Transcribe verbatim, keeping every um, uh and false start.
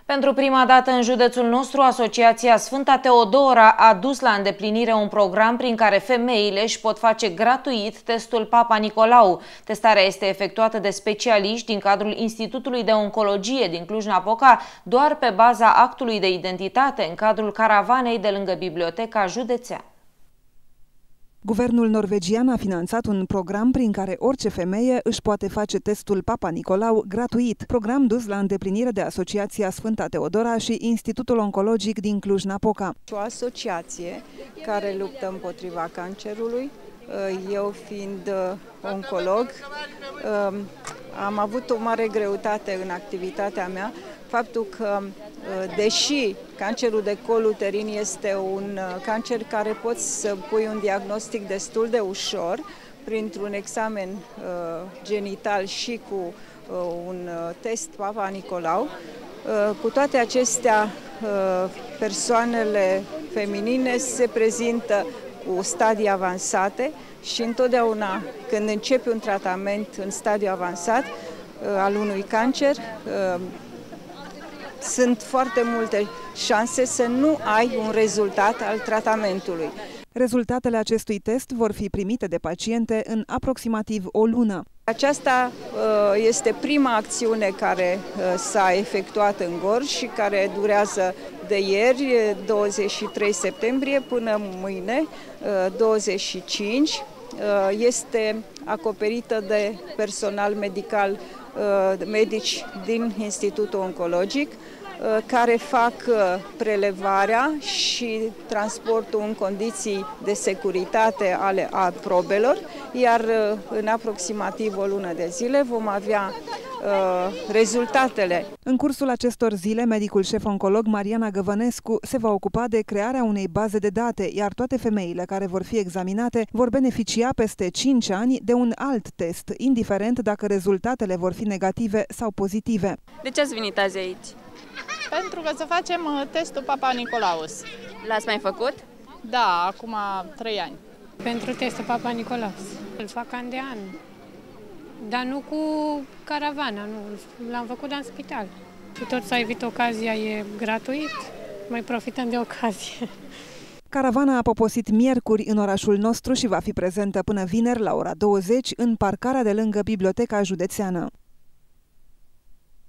Pentru prima dată în județul nostru, Asociația Sfânta Teodora a dus la îndeplinire un program prin care femeile își pot face gratuit testul Papa Nicolau. Testarea este efectuată de specialiști din cadrul Institutului de Oncologie din Cluj-Napoca, doar pe baza actului de identitate în cadrul caravanei de lângă Biblioteca Județeană. Guvernul norvegian a finanțat un program prin care orice femeie își poate face testul Papa Nicolau gratuit, program dus la îndeplinire de Asociația Sfânta Teodora și Institutul Oncologic din Cluj-Napoca. O asociație care luptă împotriva cancerului. Eu fiind oncolog, am avut o mare greutate în activitatea mea, faptul că, deși cancerul de col uterin este un cancer care poți să pui un diagnostic destul de ușor, printr-un examen genital și cu un test Papa Nicolau, cu toate acestea, persoanele feminine se prezintă cu stadii avansate și întotdeauna când începi un tratament în stadiu avansat al unui cancer, sunt foarte multe șanse să nu ai un rezultat al tratamentului. Rezultatele acestui test vor fi primite de paciente în aproximativ o lună. Aceasta este prima acțiune care s-a efectuat în Gorj și care durează de ieri, douăzeci și trei septembrie, până mâine, douăzeci și cinci. Este acoperită de personal medical, medici din Institutul Oncologic, care fac prelevarea și transportul în condiții de securitate ale a probelor, iar în aproximativ o lună de zile vom avea uh, rezultatele. În cursul acestor zile, medicul șef oncolog Mariana Găvănescu se va ocupa de crearea unei baze de date, iar toate femeile care vor fi examinate vor beneficia peste cinci ani de un alt test, indiferent dacă rezultatele vor fi negative sau pozitive. De ce ați venit azi aici? Pentru că să facem testul Papa Nicolaus. L-ați mai făcut? Da, acum trei ani. Pentru testul Papa Nicolaus. Îl fac an de an, dar nu cu caravana, nu. L-am făcut în spital. Și tot s-a evit ocazia, e gratuit, mai profităm de ocazie. Caravana a poposit miercuri în orașul nostru și va fi prezentă până vineri la ora douăzeci în parcarea de lângă Biblioteca Județeană.